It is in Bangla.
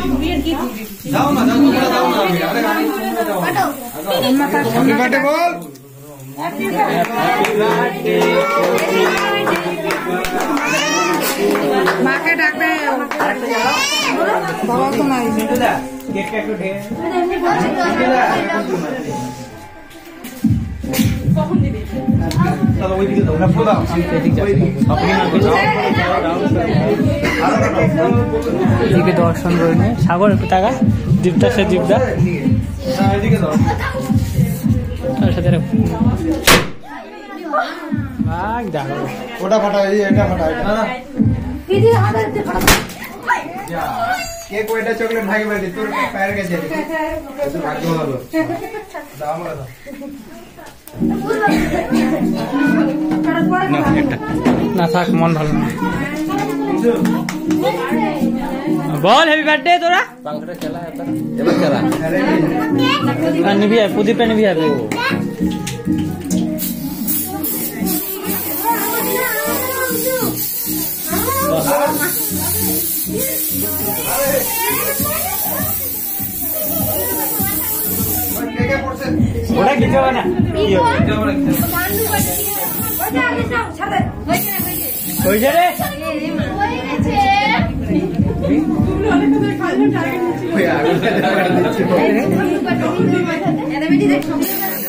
जाओ ना अरे गाड़ी जाओ हैप्पी बर्थडे बोल हैप्पी बर्थडे माँ के डाकने बाबा को नहीं केक केक उठे चलो वही दिखे ना पूरा এদিকে দর্শন রইনে সাগর একটু টাকা দীপদা সে দীপদা এদিকে দাও তার সাথে ভাগ দেখো ওটা ফাটা এটা ফাটা এটা दीदी आधा से फटा केक ওইটা চকলেট ভাগে ভাগে তোর पैर গেছে তোর ভাগ্য ভালো দাও আমরা দাও না থাক মন ভালো না বল হ্যাপি বার্থডে তোরা পাংটা খেলা এবার খেলা আর নিবি আর প্রদীপটা নিবি আর ওটা কিছু হবে না হয়েছে রে এটা বেটি দেখ